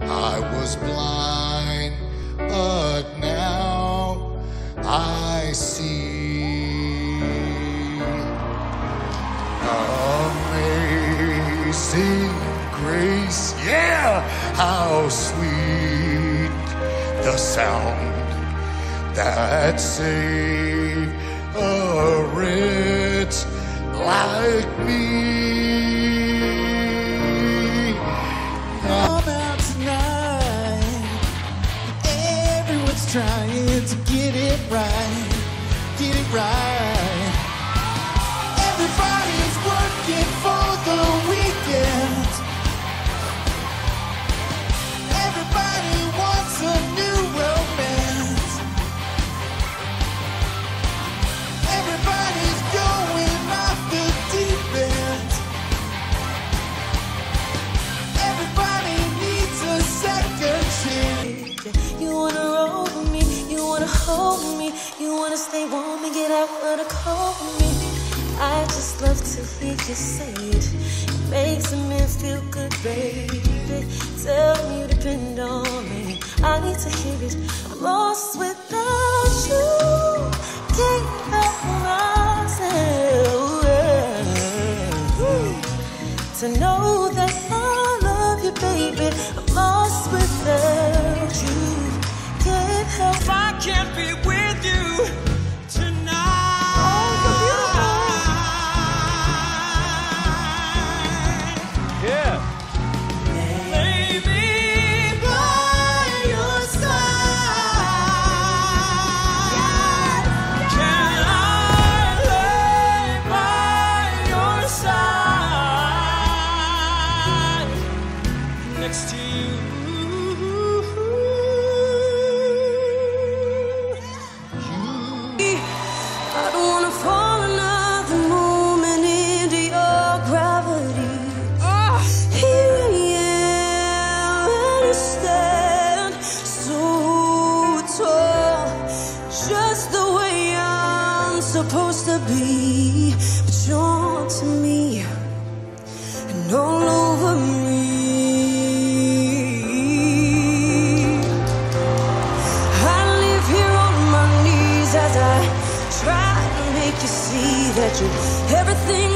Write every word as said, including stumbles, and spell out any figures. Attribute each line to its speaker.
Speaker 1: I was blind, but now I see. Amazing grace, yeah, how sweet the sound that saved a wretch like me.
Speaker 2: Come out tonight, everyone's trying to get it right, get it right. Everybody's working for the weekend. Everybody wants a new romance. Everybody's going off the deep end. Everybody needs a second chance.
Speaker 3: You wanna roll with me, you wanna hold me, you wanna stay warm and get out of the cold with me. I just love to hear you say it. It makes a man feel good, baby. Tell me you depend on me. I need to hear it. I'm lost without you. Can't help myself to know that I love you, baby. I'm lost without you. Can't help.
Speaker 4: If I can't be with you tonight, yeah. Lay me by your side. Can I lay by your side next to you?
Speaker 3: I don't wanna fall another moment into your gravity. Oh. Here I am, and I stand so tall, just the way I'm supposed to be. But you're to me and all over me. I live here on my knees as I try to make you see that you're everything